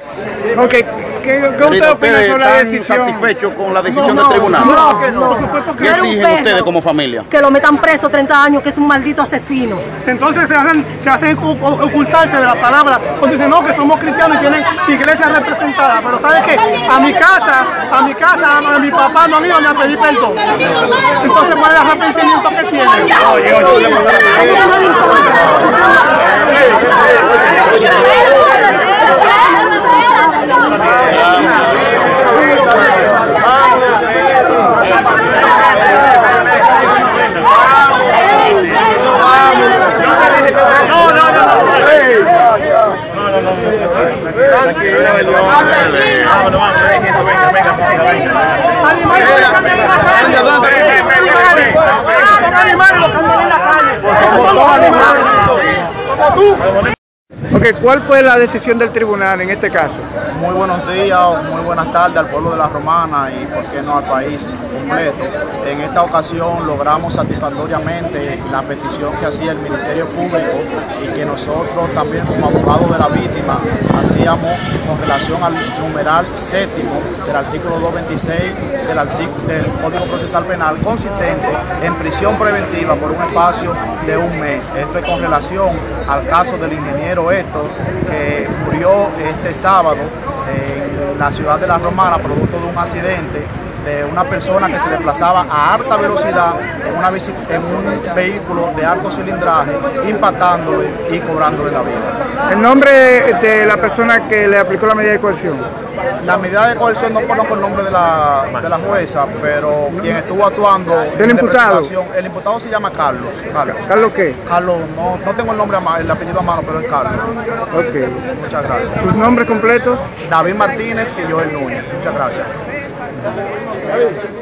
Ok, ¿qué usted opina sobre la ¿Ustedes decisión? están satisfechos con la decisión del tribunal? No, por supuesto que ¿Qué no. exigen ustedes como familia? Que lo metan preso 30 años, que es un maldito asesino. Entonces se hacen ocultarse de la palabra, cuando dicen no, que somos cristianos y tienen iglesias representadas, pero ¿sabe qué? A mi casa, a mi papá no han ido ni a pedir perdón. Entonces, ¿cuál es el arrepentimiento que tienen? Okay, ¿cuál fue la decisión del tribunal en este caso? Muy buenos días, muy buenas tardes al pueblo de La Romana y por qué no al país completo. En esta ocasión logramos satisfactoriamente la petición que hacía el Ministerio Público y que nosotros también como abogados de la víctima hacíamos con relación al numeral séptimo del artículo 226 del Código Procesal Penal, consistente en prisión preventiva por un espacio de un mes. Esto es con relación al caso del ingeniero Héctor, que murió este sábado en la ciudad de La Romana producto de un accidente de una persona que se desplazaba a alta velocidad en un vehículo de alto cilindraje, impactándole y cobrándole la vida. ¿El nombre de la persona que le aplicó la medida de coerción? La medida de coerción no conozco el nombre de la jueza, pero quien estuvo actuando... ¿El imputado? El imputado se llama Carlos. ¿Carlos qué? Carlos, no tengo el nombre a mano, el apellido a mano, pero es Carlos. Ok. Muchas gracias. ¿Sus nombres completos? David Martínez y Joel Núñez. Muchas gracias.